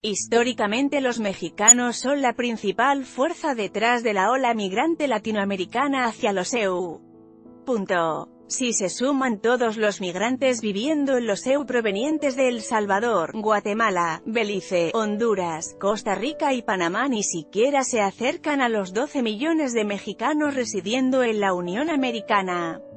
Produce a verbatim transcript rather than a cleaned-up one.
Históricamente los mexicanos son la principal fuerza detrás de la ola migrante latinoamericana hacia los E U. Punto. Si se suman todos los migrantes viviendo en los E U provenientes de El Salvador, Guatemala, Belice, Honduras, Costa Rica y Panamá, ni siquiera se acercan a los doce millones de mexicanos residiendo en la Unión Americana.